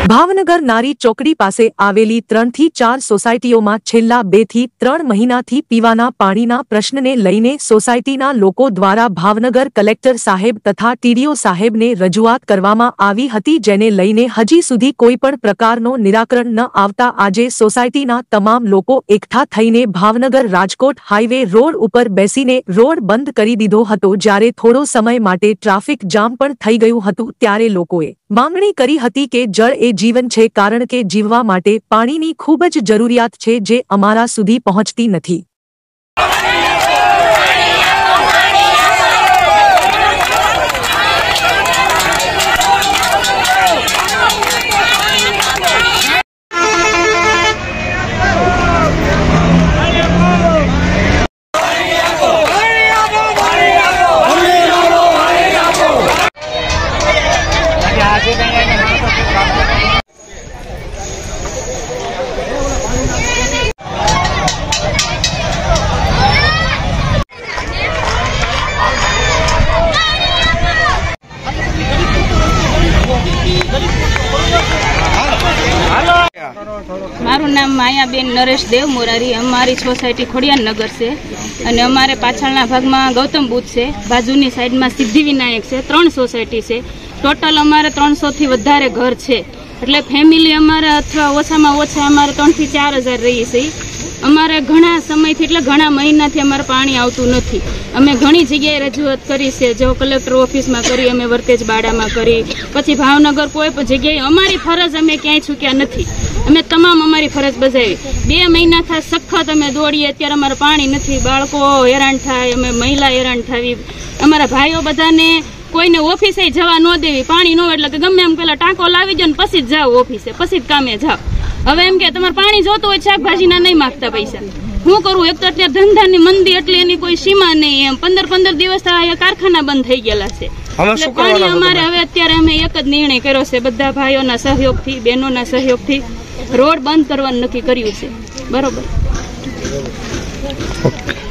ભાવનગર નારી ચોકડી પાસે આવેલી 3 થી 4 સોસાયટીઓમાં છેલ્લા 2 થી 3 મહિનાથી પીવાના પાણીના પ્રશ્નને લઈને સોસાયટીના લોકો દ્વારા ભાવનગર કલેક્ટર સાહેબ તથા ટીડીઓ સાહેબને રજૂઆત કરવામાં આવી હતી, જેને લઈને હજી સુધી કોઈપણ પ્રકારનો નિરાકરણ ન આવતા આજે સોસાયટીના તમામ લોકો એકઠા થઈને ભાવનગર રાજકોટ હાઈવે રોડ ઉપર બેસીને રોડ બંધ કરી દીધો હતો। જ્યારે થોડો સમય માટે ટ્રાફિક જામ પણ થઈ ગયું હતું ત્યારે લોકોએ માંગણી કરી હતી કે જળ એ જીવન છે, કારણ કે જીવવા માટે પાણીની ખૂબ જ જરૂરિયાત છે જે અમારા સુધી પહોંચતી નથી। मारू नाम मायाबेन नरेश देव मोरारी। अमारी सोसायटी खोडियानगर से अने अमारे पाछळना भागमां गौतम बुद्ध से, बाजुनी साइड में सिद्धिविनायक से। 3 सोसायटी से टोटल अमारे 300 थी वधारे घर छे, एटले फेमिली अमारे अथवा ओछामां ओछा अमारे 3 થી 4 हज़ार रही छे। अमारे घणा समयथी एटले घणा महीनाथी अमारे पाणी आवतुं नथी। अमे घणी जग्याए रजूआत करी छे, जो कलेक्टर ऑफिस में करी, अमे वर्तेज बाडामां करी, पछी भावनगर कोई पण जग्याए अमारी फरज अमे क्यांय छूट्या नथी। अमे तमाम अमारी फरज बजावी। 2 महीना था सखत अमे दौड़ीए, अत्यारे अमारे पाणी नथी, बाळको हैरान थाय, अमे महिला हैरान थावी, अमारा भाईओ बधाने कोईने ऑफिसे जवा न देवी। पाणी न एटले के गमे एम पेला टांको लावी दो ने पछी ज जाओ ऑफिसे, पछी ज कामे जाओ। हवे एम के तमारे पाणी जोतो होय, शाकभाजीना नहीं मागता पैसा। हूँ करूँ? एक तो अत्यारे धंधानी मंदी एटले एनी कोई सीमा नहीं। एम 15-15 दिवस कारखाना बंद थई गेला छे। એટલે પાણી અમારે હવે અત્યારે અમે એક જ નિર્ણય કર્યો છે, બધા ભાઈઓના સહયોગથી, બહેનોના સહયોગથી રોડ બંધ કરવાનું નક્કી કર્યું છે। બરોબર।